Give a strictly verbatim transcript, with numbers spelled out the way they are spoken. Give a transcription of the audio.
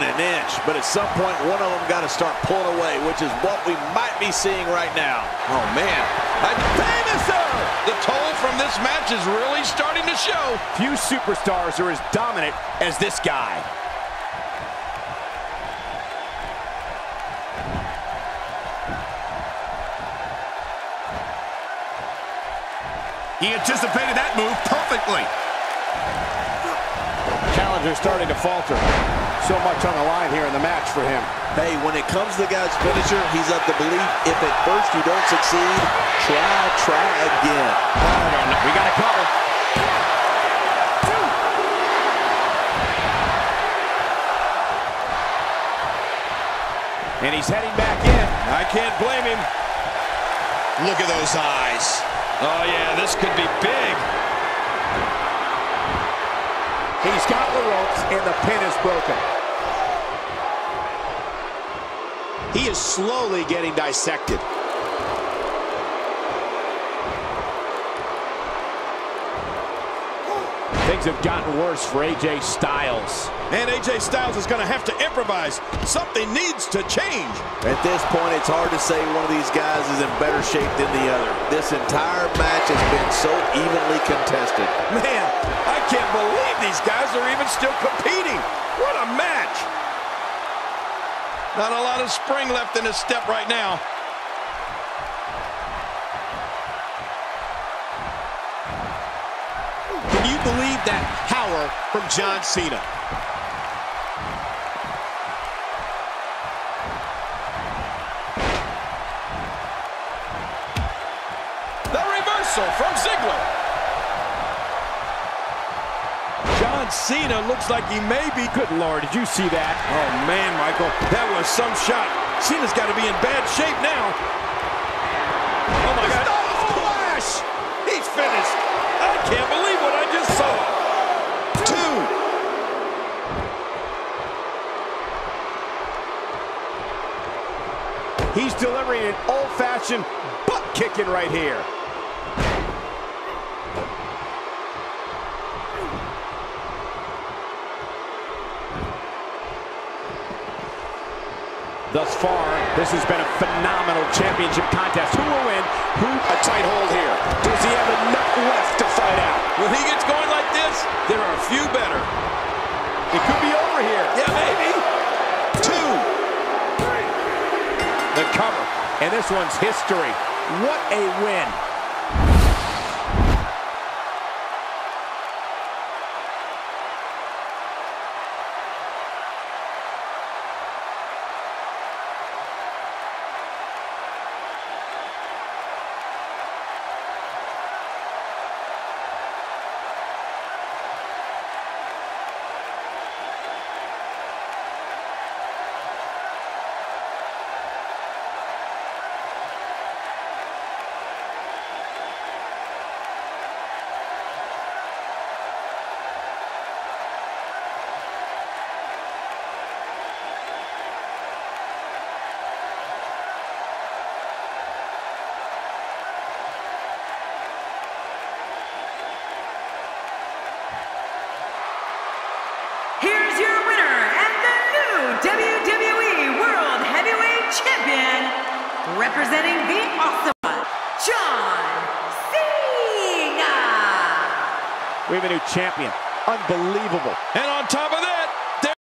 an inch, but at some point one of them got to start pulling away, which is what we might be seeing right now. Oh man, a Dinosaur! The toll from this match is really starting to show. Few superstars are as dominant as this guy. He anticipated that move perfectly. Challenger starting to falter. So much on the line here in the match for him. Hey, when it comes to the guy's finisher, he's up to believe if at first you don't succeed, try, try again. Oh, no, no. We got to cover. And he's heading back in. I can't blame him. Look at those eyes. Oh, yeah, this could be big. He's got the ropes, and the pin is broken. He is slowly getting dissected. Things have gotten worse for A J Styles. And A J Styles is going to have to improvise. Something needs to change. At this point, it's hard to say one of these guys is in better shape than the other. This entire match has been so evenly contested. Man, I can't believe these guys are even still competing. What a match. Not a lot of spring left in his step right now. Can you believe that power from John Cena? The reversal from Ziggler. John Cena looks like he may be. Good Lord, did you see that? Oh, man, Michael, that was some shot. Cena's got to be in bad shape now. Oh, my God. Oh, flash! He's finished. I can't believe what I just saw. Two. He's delivering an old-fashioned butt kicking right here. Thus far, this has been a phenomenal championship contest. Who will win? Who? A tight hold here. Does he have enough left to fight out? When he gets going like this, there are a few better. It could be over here. Yeah, maybe. Two. Three. The cover. And this one's history. What a win. Here's your winner and the new W W E World Heavyweight Champion, representing the Awesome One, John Cena. We have a new champion. Unbelievable. And on top of